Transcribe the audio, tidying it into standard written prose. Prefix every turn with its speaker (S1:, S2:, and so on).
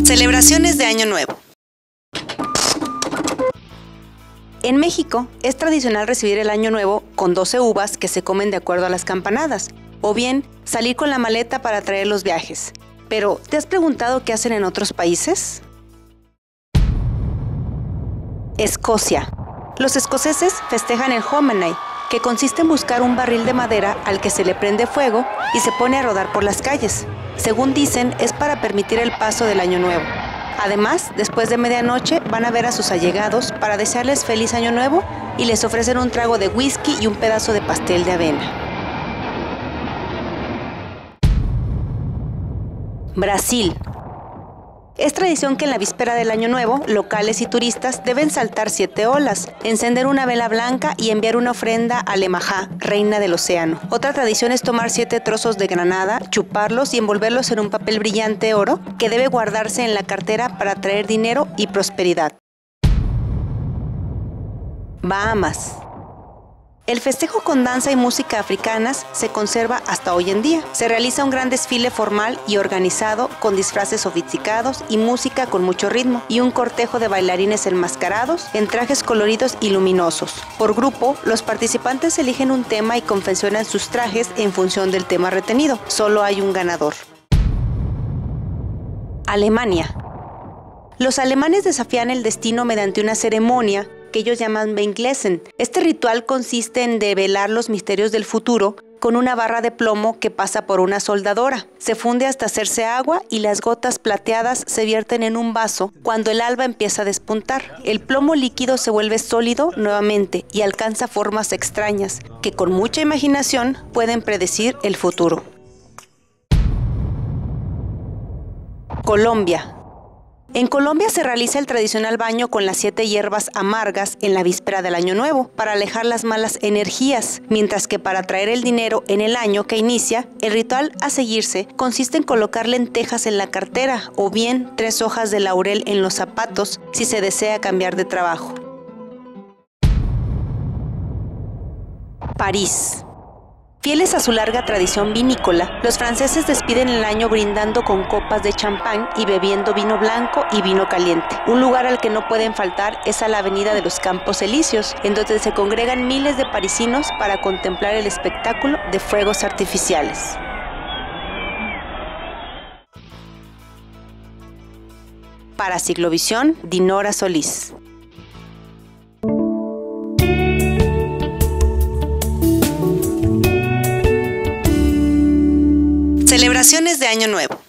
S1: Celebraciones de Año Nuevo. En México es tradicional recibir el Año Nuevo con 12 uvas que se comen de acuerdo a las campanadas, o bien salir con la maleta para traer los viajes. Pero, ¿te has preguntado qué hacen en otros países? Escocia. Los escoceses festejan el Hogmanay, que consiste en buscar un barril de madera al que se le prende fuego y se pone a rodar por las calles. Según dicen, es para permitir el paso del Año Nuevo. Además, después de medianoche van a ver a sus allegados para desearles feliz Año Nuevo y les ofrecen un trago de whisky y un pedazo de pastel de avena. Brasil. Es tradición que en la víspera del Año Nuevo, locales y turistas deben saltar 7 olas, encender una vela blanca y enviar una ofrenda a Lemajá, reina del océano. Otra tradición es tomar 7 trozos de granada, chuparlos y envolverlos en un papel brillante oro que debe guardarse en la cartera para traer dinero y prosperidad. Bahamas. El festejo con danza y música africanas se conserva hasta hoy en día. Se realiza un gran desfile formal y organizado con disfraces sofisticados y música con mucho ritmo y un cortejo de bailarines enmascarados en trajes coloridos y luminosos. Por grupo, los participantes eligen un tema y confeccionan sus trajes en función del tema retenido. Solo hay un ganador. Alemania. Los alemanes desafían el destino mediante una ceremonia que ellos llaman Beinglessen. Este ritual consiste en develar los misterios del futuro con una barra de plomo que pasa por una soldadora. Se funde hasta hacerse agua y las gotas plateadas se vierten en un vaso cuando el alba empieza a despuntar. El plomo líquido se vuelve sólido nuevamente y alcanza formas extrañas que con mucha imaginación pueden predecir el futuro. Colombia. En Colombia se realiza el tradicional baño con las 7 hierbas amargas en la víspera del Año Nuevo para alejar las malas energías, mientras que para traer el dinero en el año que inicia, el ritual a seguirse consiste en colocar lentejas en la cartera o bien 3 hojas de laurel en los zapatos si se desea cambiar de trabajo. París. Fieles a su larga tradición vinícola, los franceses despiden el año brindando con copas de champán y bebiendo vino blanco y vino caliente. Un lugar al que no pueden faltar es a la Avenida de los Campos Elíseos, en donde se congregan miles de parisinos para contemplar el espectáculo de fuegos artificiales. Para Ciclovisión, Dinora Solís. Celebraciones de Año Nuevo.